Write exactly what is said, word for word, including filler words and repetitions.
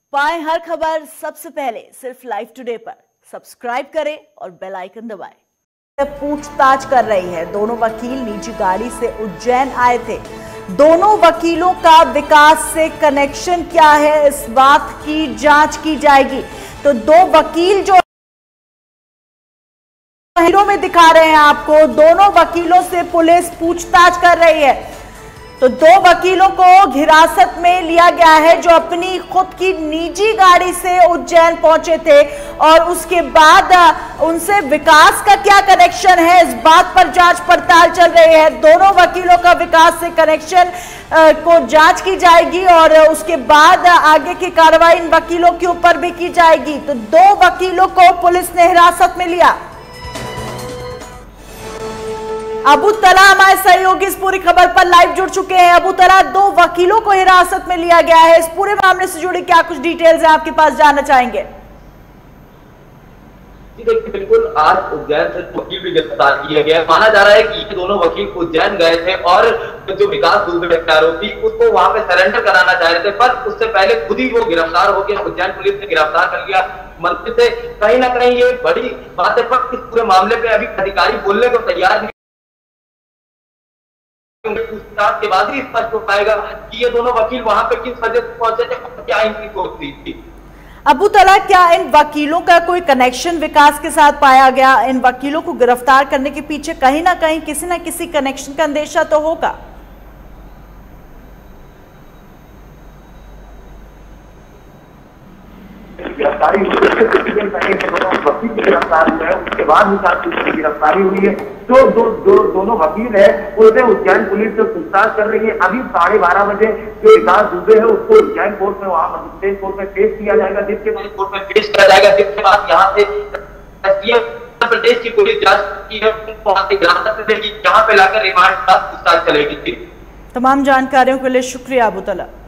पाएं हर खबर सबसे पहले सिर्फ लाइव टुडे पर। सब्सक्राइब करें और बेल आइकन दबाएं। पूछताछ कर रही है। दोनों वकील निजी गाड़ी से उज्जैन आए थे। दोनों वकीलों का विकास से कनेक्शन क्या है, इस बात की जांच की जाएगी। तो दो वकील जो हीरो में दिखा रहे हैं आपको, दोनों वकीलों से पुलिस पूछताछ कर रही है। तो दो वकीलों को हिरासत में लिया गया है जो अपनी खुद की निजी गाड़ी से उज्जैन पहुंचे थे और उसके बाद उनसे विकास का क्या कनेक्शन है, इस बात पर जांच पड़ताल चल रही है। दोनों वकीलों का विकास से कनेक्शन को जांच की जाएगी और उसके बाद आगे की कार्रवाई इन वकीलों के ऊपर भी की जाएगी। तो दो वकीलों को पुलिस ने हिरासत में लिया। अबू तला हमारे सहयोगी इस पूरी खबर पर लाइव जुड़ चुके हैं। अबू तला, दो वकीलों को हिरासत में लिया गया है, इस पूरे मामले से जुड़ी क्या कुछ डिटेल्स हैं आपके पास, जानना चाहेंगे? जी देखिए, बिल्कुल आज उज्जैन से वकील भी गिरफ्तार किया गया। माना जा रहा है कि ये दोनों वकील उज्जैन गए थे और जो विकास दुबे के आरोपी उसको वहां पे सरेंडर कराना चाह रहे थे, पर उससे पहले खुद ही वो गिरफ्तार हो गया। उज्जैन पुलिस ने गिरफ्तार कर लिया मंत्री से। कहीं ना कहीं ये बड़ी बात है, पर इस पूरे मामले पे अभी अधिकारी बोलने को तैयार नहीं। पूछताछ के बाद ही स्पष्ट हो पाएगा कि ये दोनों वकील वहां पे किस वजह से पहुंचे थे और क्या इनकी कोशिश थी। अबू तला, क्या इन वकीलों का कोई कनेक्शन विकास के साथ पाया गया? इन वकीलों को गिरफ्तार करने के पीछे कहीं ना कहीं किसी ना किसी कनेक्शन का अंदेशा तो होगा। गिरफ्तारी वकील की गिरफ्तारी है, उसके बाद ही गिरफ्तारी हुई है। जो दो, दो दोनों वकील है उनसे उज्जैन पुलिस से पूछताछ कर रही है। अभी साढ़े बारह बजे जो विकास दुबे है उसको उज्जैन कोर्ट में वहां मजिस्ट्रेट कोर्ट में पेश किया जाएगा, जिसके बाद कोर्ट में पेश किया जाएगा जिसके बाद यहाँ से उत्तर प्रदेश की पुलिस जांच की है, वहां से हिरासत में लेगी, यहाँ पे लाकर रिमांड पूछताछ चलेगी। तमाम जानकारियों के लिए शुक्रिया अबू तला।